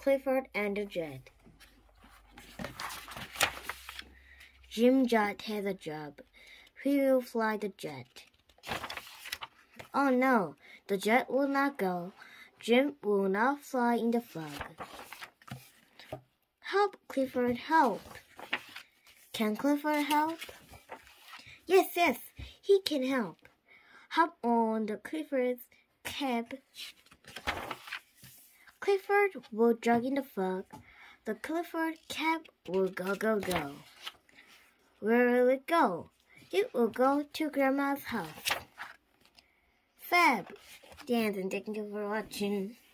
Clifford and the Jet. Jim Jet has a job. He will fly the jet. Oh no, the jet will not go. Jim will not fly in the fog. Help, Clifford, help. Can Clifford help? Yes, he can help. Hop on the Clifford's cab. Clifford will jog in the fog. The Clifford cab will go. Where will it go? It will go to Grandma's house. Fab! Thank you for watching.